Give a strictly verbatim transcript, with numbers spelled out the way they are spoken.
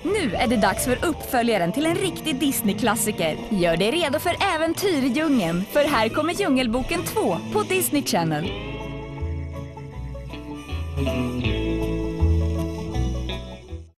Nu är det dags för uppföljaren till en riktig Disney-klassiker. Gör dig redo för äventyr i djungeln, för här kommer Djungelboken två på Disney Channel.